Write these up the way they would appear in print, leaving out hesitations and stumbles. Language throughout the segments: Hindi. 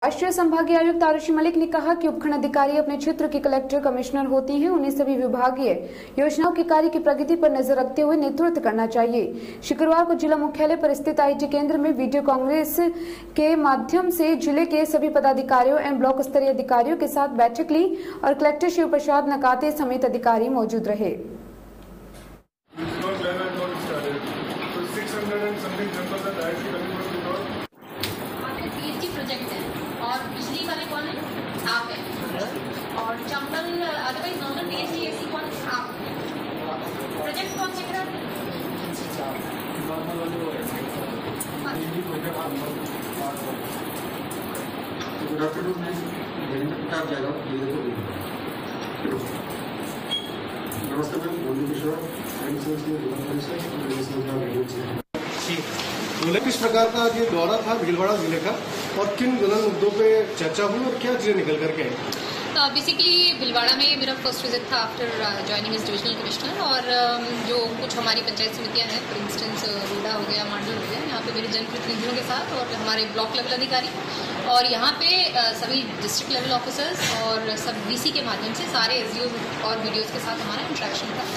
राष्ट्रीय संभागीय आयुक्त आरुषि मलिक ने कहा कि उपखंड अधिकारी अपने क्षेत्र के कलेक्टर कमिश्नर होती हैं। उन्हें सभी विभागीय योजनाओं के कार्य की प्रगति पर नजर रखते हुए नेतृत्व करना चाहिए। शुक्रवार को जिला मुख्यालय पर स्थित आईटी केंद्र में वीडियो कांग्रेस के माध्यम से जिले के सभी पदाधिकारियों एवं ब्लॉक स्तरीय अधिकारियों के साथ बैठक ली और कलेक्टर शिव प्रसाद नकाते समेत अधिकारी मौजूद रहे। प्रोजेक्ट है और बिजली वाले कौन है? आप है। और चंबल अदरवाइज नॉर्मल पीएचडी कौन है? आप। प्रोजेक्ट कौन से नमस्ते मैम, गोल्डी किशोर किस प्रकार का ये दौरा था भीलवाड़ा जिले का और किन विभिन्न मुद्दों पे चर्चा हुई और क्या चीजें निकल करके आई? बेसिकली भीलवाड़ा में मेरा फर्स्ट विजिट था after joining as divisional commissioner और जो कुछ हमारी पंचायत समितियां हैं, फॉर इंस्टेंस रोडा हो गया, मांडल हो गया, यहाँ पे मेरे जनप्रतिनिधियों के साथ और हमारे ब्लॉक लेवल अधिकारी और यहाँ पे सभी डिस्ट्रिक्ट लेवल ऑफिसर्स और सब डीसी के माध्यम से सारे एसडीओ और वीडियोज के साथ हमारा इंटरेक्शन था।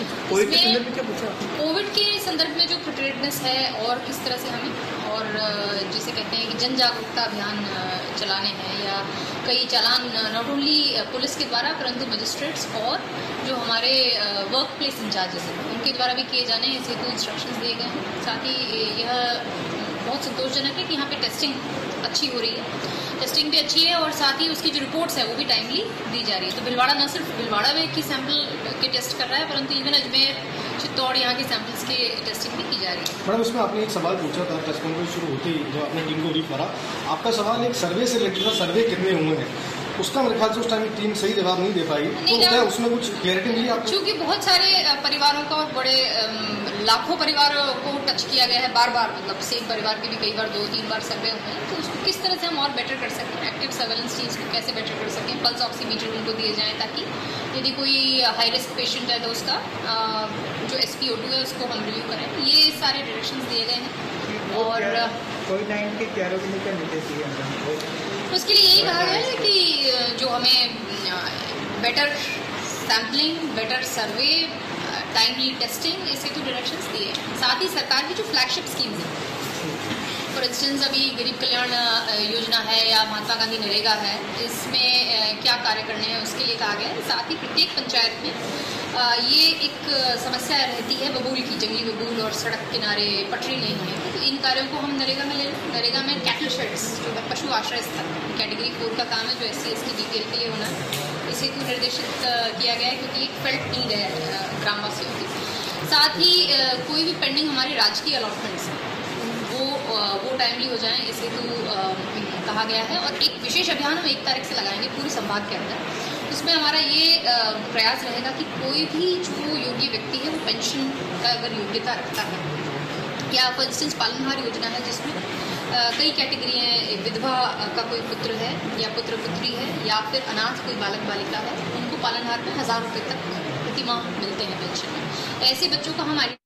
कोविड के संदर्भ में जो प्रिपेयर्डनेस है और किस तरह से हमें और जिसे कहते हैं कि जन जागरूकता अभियान चलाने हैं या कई चालान नॉट ओनली पुलिस के द्वारा परंतु मजिस्ट्रेट्स और जो हमारे वर्क प्लेस इंचार्जेस हैं उनके द्वारा भी किए जाने हैं, इस हेतु इंस्ट्रक्शंस दिए गए हैं। साथ ही यह बहुत संतोषजनक है कि यहाँ पे टेस्टिंग अच्छी हो रही है, टेस्टिंग भी अच्छी है और साथ ही उसकी जो रिपोर्ट्स है वो भी टाइमली दी जा रही है। तो भीलवाड़ा न सिर्फ भीलवाड़ा में की सैंपल के टेस्ट कर रहा है परंतु इवन अजमेर, चित्तौड़ यहाँ के सैंपल्स की टेस्टिंग भी की जा रही है। मैडम, इसमें आपने एक सवाल पूछा था प्रेस कॉन्फ्रेंस शुरू होते ही जो आपने टीम को ब्रीफ करा, आपका सवाल एक सर्वे से रिलेटेड था, सर्वे कितने हुए हैं उसका मेरे ख्याल से उस टाइम टीम सही जवाब नहीं दे पाई, तो क्या उसमें कुछ क्लैरिटी मिली आपको? क्योंकि बहुत सारे परिवारों का और बड़े लाखों परिवारों को टच किया गया है बार बार, मतलब सेम परिवार के भी कई बार 2-3 बार सर्वे हुए हैं, तो उसको किस तरह से हम और बेटर कर सकते हैं, एक्टिव सर्वेलेंस टीम्स को कैसे बेटर कर सकते हैं, पल्स ऑक्सीमीटर उनको दिए जाएं ताकि यदि कोई हाई रिस्क पेशेंट है तो उसका जो SpO2 है उसको हम रिव्यू करें। ये सारे डायरेक्शंस दिए गए हैं और कोविड-19 के क्यारों के लिए क्या निर्देश दिए हैं? उसके लिए यही कहा गया है कि जो हमें better sampling, better survey, timely testing, इस हेतु डायरेक्शंस दिए हैं। साथ ही सरकार की जो फ्लैगशिप स्कीम्स हैं, फॉर इंस्टेंस अभी गरीब कल्याण योजना है या महात्मा गांधी नरेगा है, इसमें क्या कार्य करने हैं उसके लिए कहा गया है। साथ ही प्रत्येक पंचायत में ये एक समस्या रहती है बबूल की, जंगली बबूल और सड़क किनारे पटरी नहीं है, तो इन कार्यों को हम नरेगा में ले लें। नरेगा में कैटल शेड्स जो है पशु आश्रय स्थल कैटेगरी 4 का काम है जो SC/ST BPL के लिए होना है, इसे तो निर्देशित किया गया है क्योंकि एक फेल्ट नीड है ग्रामवासियों की। साथ ही कोई भी पेंडिंग हमारे राजकीय अलॉटमेंट्स हैं वो टाइमली हो जाएं, इस हेतु कहा गया है। और एक विशेष अभियान हम 1 तारीख से लगाएंगे पूरे संभाग के अंदर। उसमें हमारा ये प्रयास रहेगा कि कोई भी जो योग्य व्यक्ति है वो पेंशन का अगर योग्यता रखता है या फॉर इंस्टेंस पालनहार योजना है जिसमें कई कैटेगरी हैं, विधवा का कोई पुत्र है या पुत्र पुत्री है या फिर अनाथ कोई बालक बालिका है, उनको पालनहार में 1000 रुपये तक प्रतिमाह मिलते हैं पेंशन में। ऐसे बच्चों का हम